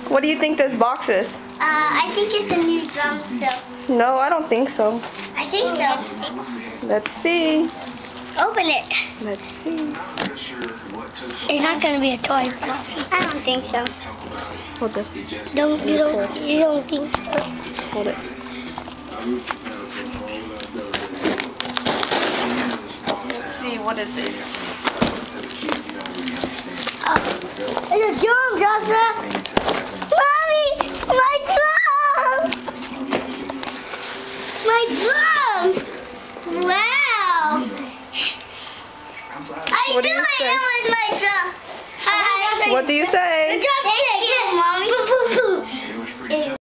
What do you think this box is? I think it's a new drum set. No, I don't think so. I think so. Let's see. Open it. Let's see. It's not gonna be a toy. I don't think so. Hold this. You don't think so? Hold it. Let's see, what is it? It's a drum, Joshua. Mommy, my drum! My drum! Wow! What do you say? It was my drum. Hi. What do you say? Thank you, Mommy.